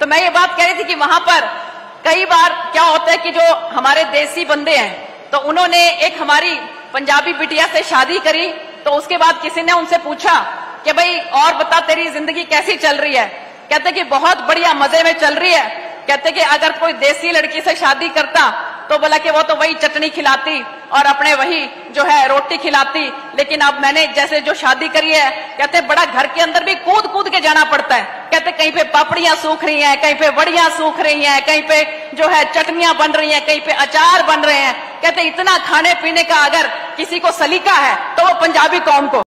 तो मैं ये बात कह रही थी कि वहां पर कई बार क्या होता है कि जो हमारे देसी बंदे हैं तो उन्होंने एक हमारी पंजाबी बिटिया से शादी करी, तो उसके बाद किसी ने उनसे पूछा कि भाई और बता तेरी जिंदगी कैसी चल रही है। कहते कि बहुत बढ़िया मजे में चल रही है। कहते कि अगर कोई देसी लड़की से शादी करता तो बोला कि वो तो वही चटनी खिलाती और अपने वही जो है रोटी खिलाती, लेकिन अब मैंने जैसे जो शादी करी है कहते बड़ा घर के अंदर भी कूद कूद के जाना पड़ता है। कहते कहीं पे पापड़ियां सूख रही हैं, कहीं पे वड़ियां सूख रही हैं, कहीं पे जो है चटनियां बन रही हैं, कहीं पे अचार बन रहे हैं। कहते इतना खाने पीने का अगर किसी को सलीका है तो वो पंजाबी कौम को